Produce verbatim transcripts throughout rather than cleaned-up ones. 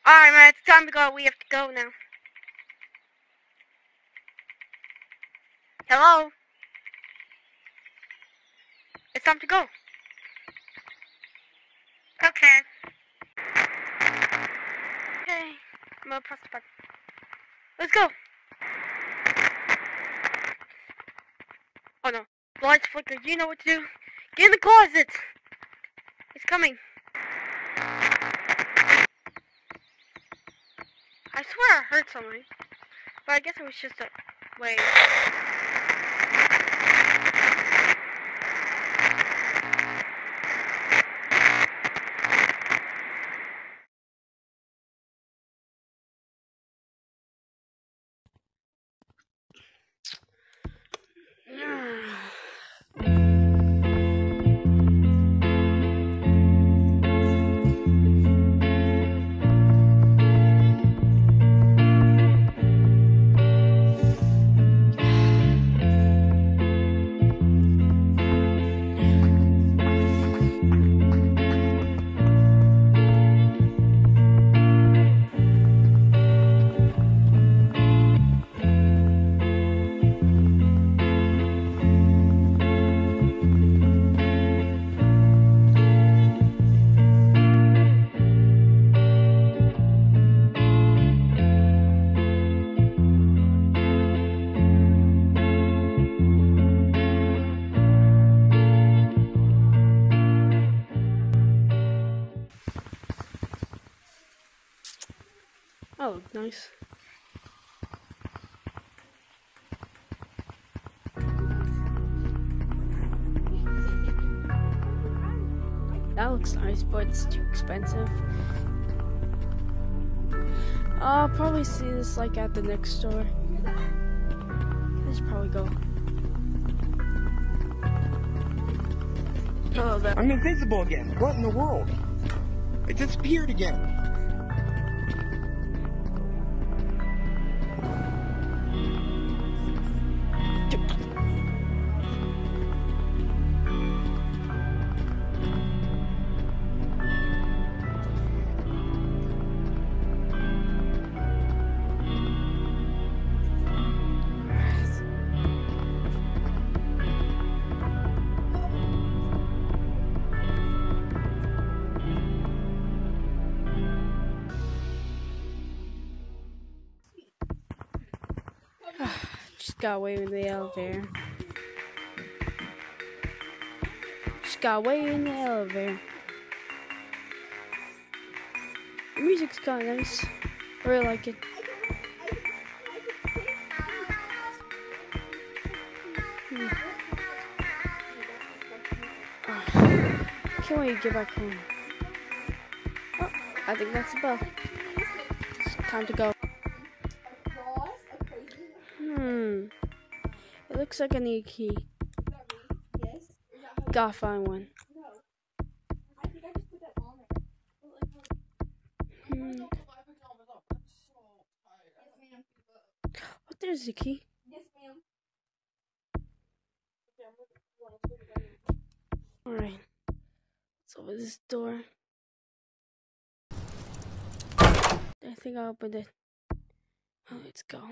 Alright, man, it's time to go. We have to go now. Hello? It's time to go. Okay. Okay. I'm gonna press the button. Let's go. Oh no. The lights flicker. You know what to do. Get in the closet. It's coming. I swear I heard something. But I guess it was just a... Wait. Oh, nice. That looks nice, but it's too expensive. I'll probably see this like at the next store. I should probably go. Oh, that I'm invisible again. What in the world? It disappeared again. Just got way in the elevator. Just got way in the elevator. The music's kind of nice. I really like it. Hmm. Oh, can't wait to get back home. Oh, I think that's the bell. It's time to go. Hmm. It looks like I need a key. Yes. Gotta find one. No. I think I just put that on there. Hmm. Yes, ma'am. Oh, there's the key. Yes, ma'am. Alright. Let's open this door. I think I opened it. Oh, let's go.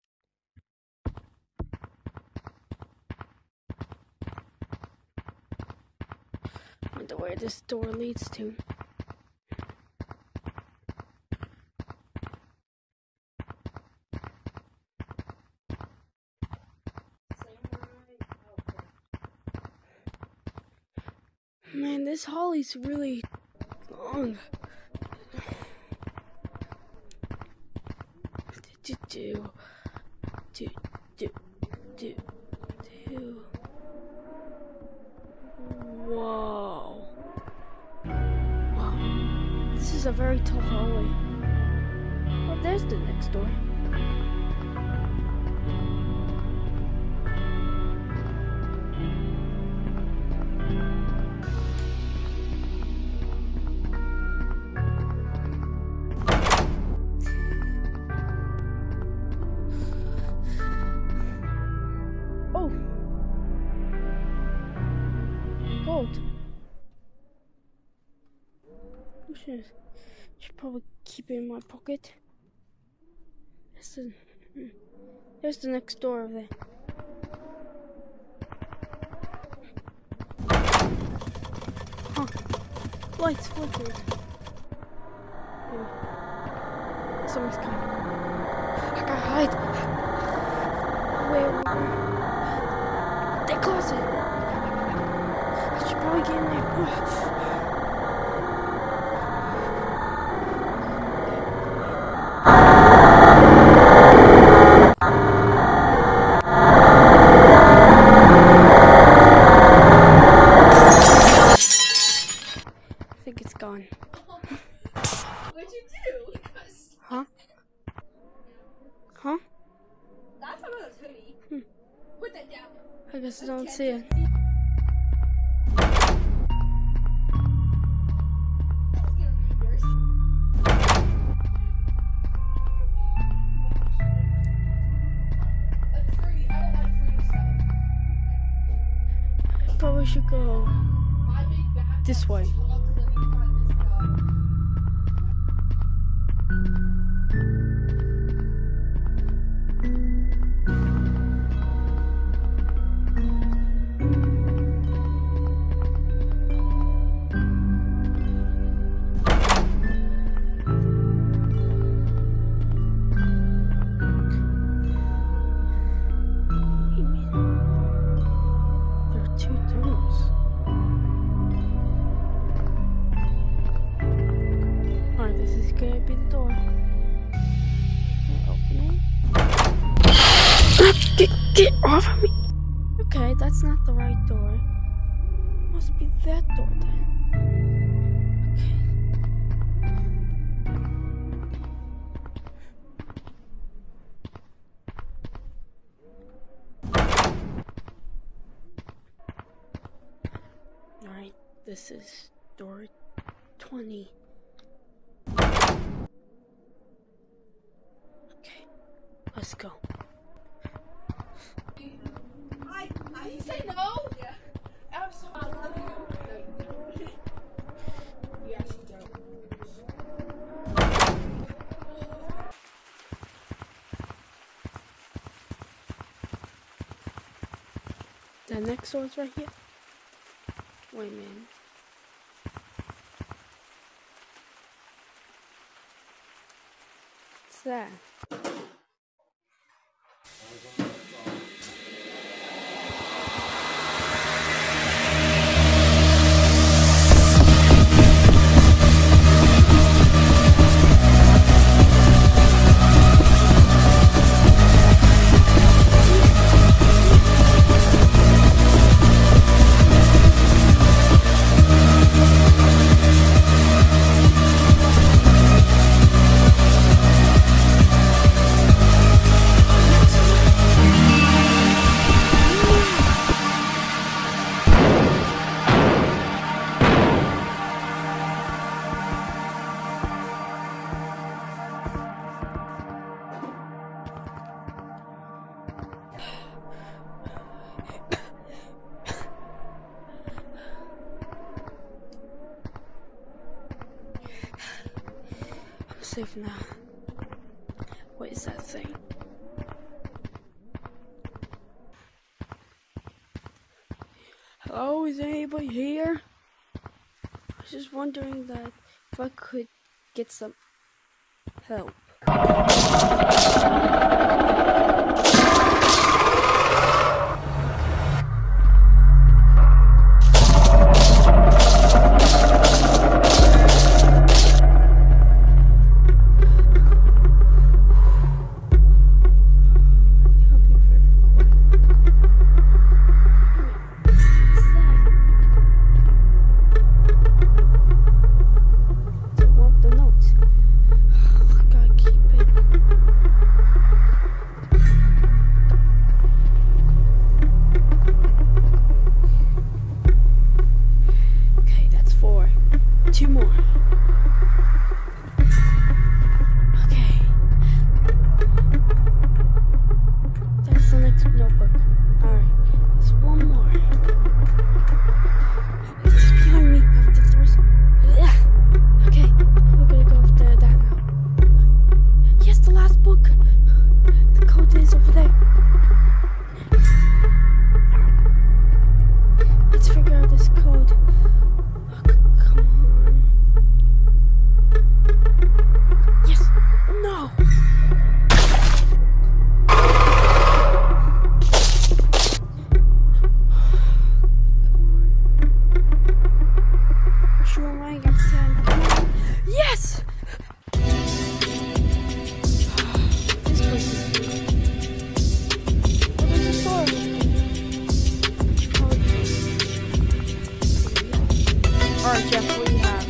Wonder where this door leads to. Man, this hall is really long. Do do do do do do. Whoa! Wow, this is a very tall hallway. Oh, there's the next door. Should, should probably keep it in my pocket. There's the, there's the next door over there. Huh. Lights flickered. Yeah. Someone's coming. I gotta hide. Where? where? They close it. I should probably get in there. I think it's gone. What'd you do? Huh? Huh? That's my mother's hoodie. Hmm. Put that down. I guess I don't see it. That's gonna be yours. Like fruity. I don't like fruity stuff. Probably should go My big bag this way. loves living on this dog. There are two doors. Alright, this is gonna be the door. Can I open it? Get, get off of me! Okay, that's not the right door. Must be that door then. Alright, this is door twenty. Okay, let's go. I, I didn't say no. Yeah. Absolutely. I love you. No, you don't. You actually don't. The next door's right here. Wait a minute. What's that? I'm safe now. What is that thing? Hello, is anybody here? I was just wondering that if I could get some help. Two more. Okay. That's the next notebook. Alright. There's one more. It's behind me. I have to throw some. Yeah. Okay. We're gonna go up there. nine against ten. Come on. Yes! This place is good. Oh, there's a store. Alright, Jeff, what do you have?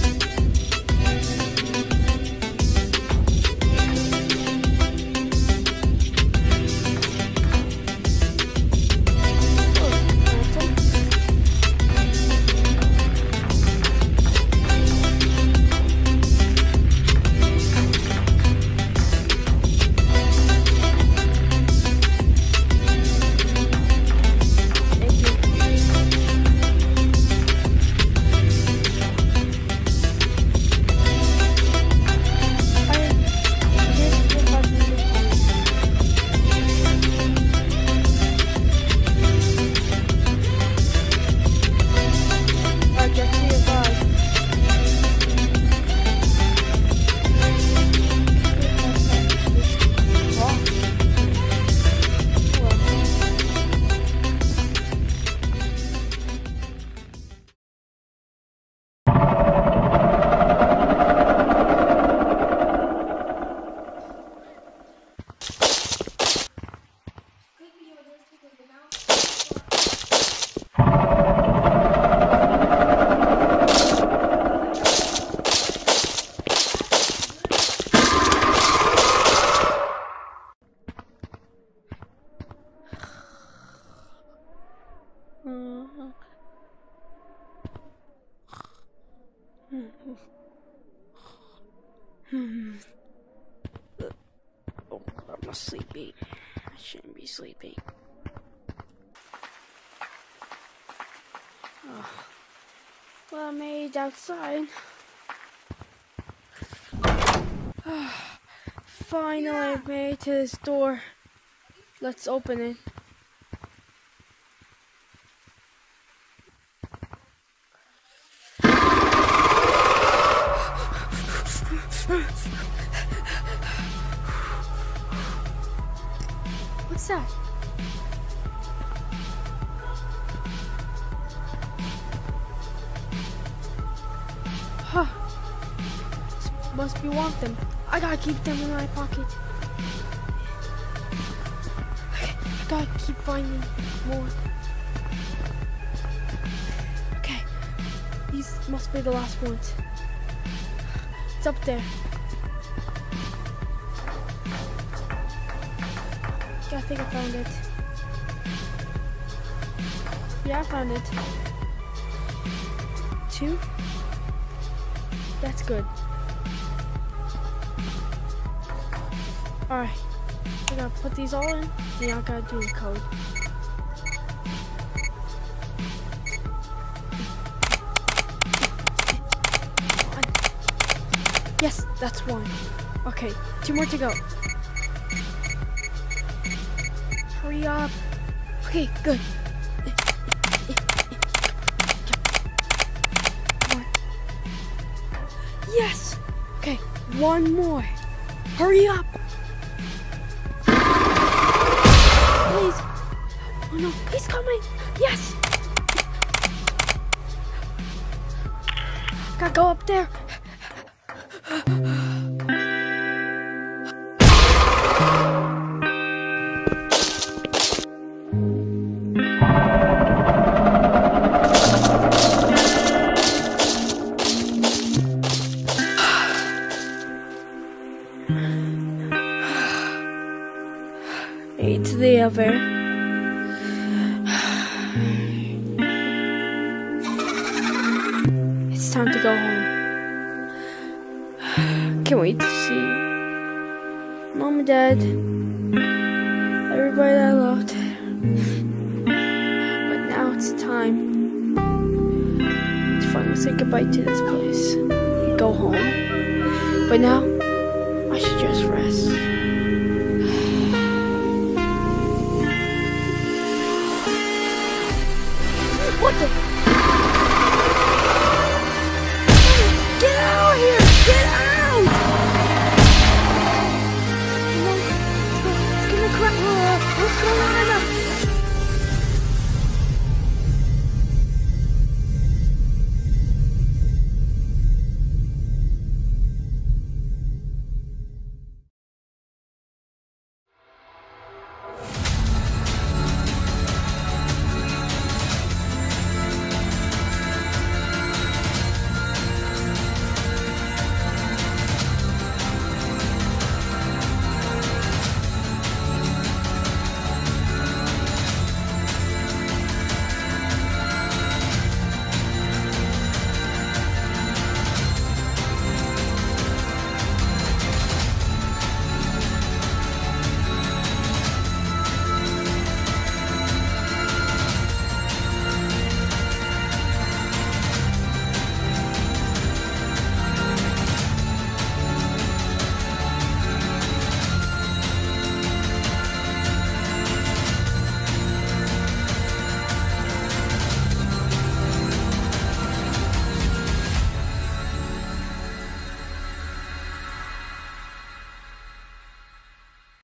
Hmm. Oh, I'm sleepy. I shouldn't be sleeping. Oh. Well, I made it outside. Finally, I made it to this door. Let's open it. What's that? Huh. This must be one of them. I gotta keep them in my pocket. Okay, I gotta keep finding more. Okay, these must be the last ones. It's up there. I think I found it. Yeah, I found it. Two. That's good. Alright. I gotta put these all in. Then I gotta do the code. One. Yes, that's one. Okay, two more to go. Hurry up. Okay, good. One. Yes! Okay, one more. Hurry up! Please! Oh no, he's coming! Yes! Gotta go up there. To the other. It's time to go home. Can't wait to see Mom and Dad, everybody that I loved. But now it's time to finally say goodbye to this place and go home. But now I should just rest. What the?